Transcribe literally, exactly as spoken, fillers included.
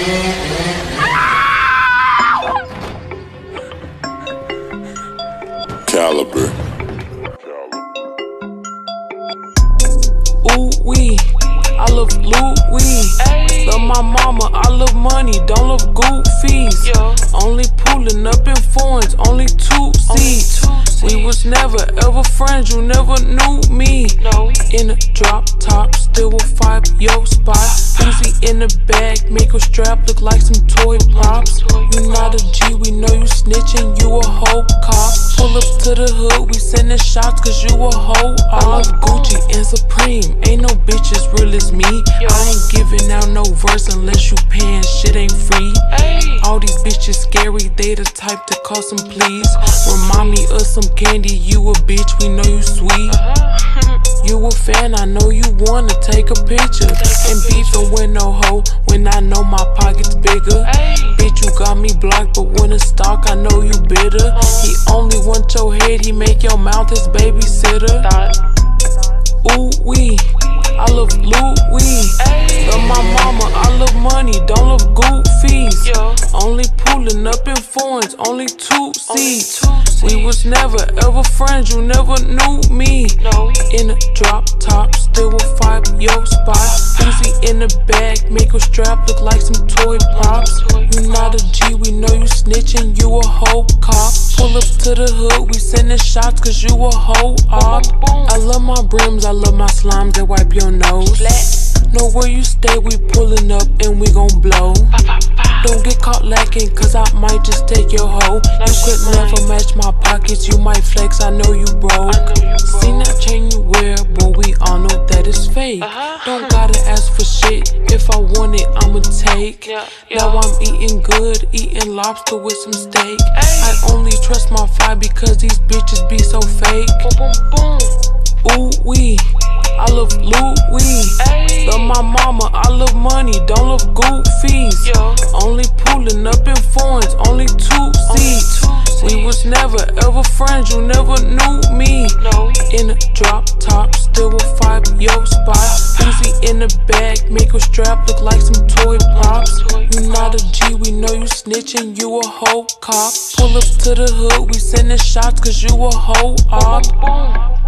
Caliber. Ooh wee, I love Louis. Love my mama, I love money, don't love goofies. Only pulling up in foreigns, only two seats. We was never ever friends, you never knew me. In a drop top, still will fight your spot. Uzi in the bag, make a strap look like some toy props. You not a G, we know you snitching, you a whole cop. Pull up to the hood, we sending shots cause you a hoe. I love Gucci and Supreme, ain't no bitch as real as me. I ain't giving out no verse unless you paying, shit ain't free. All these bitches scary, they the type to call some please. Remind me of some candy, you a bitch, we know you sweet. You a fan, I know you wanna take a picture. And beefing with no hoe, when I know my pocket's bigger. Bitch, you got me blocked, but when it's stock, I know you bitter. He only want your head, he make your mouth his babysitter. Ooh wee, I love Louis. Love my mama, I love money, don't love goofies. Only pulling up in foreigns, only two seats. We was never ever friends, you never knew me. In a drop top, still will fight your spot. Uzi in the bag, make a strap look like some toy props. You not a G, we know you snitching, you a whole cop. Pull up to the hood, we sending shots cause you a whole op. I love my brims, I love my slimes that wipe your nose. Know where you stay, we pulling up and we gon' blow. Don't get caught lacking cause I might just take your hoe. You could never match my pockets, you might flex, I know you broke. Seen that chain you wear, but we all know that it's fake. Don't gotta ask for shit, if I want it I'ma take. Now I'm eating good, eating lobster with some steak. I only trust my fly because these bitches be so fake. Ooh wee, I love Louis. Love my mama, I love money, don't love goofies. Only pulling up in foreigns, only two seats. We was never ever friends, you never knew me. In a drop top, still will fight your spot. Uzi in the bag, make a strap look like some toy props. You not a G, we know you snitching, you a whole cop. Pull up to the hood, we sending shots cause you a whole op.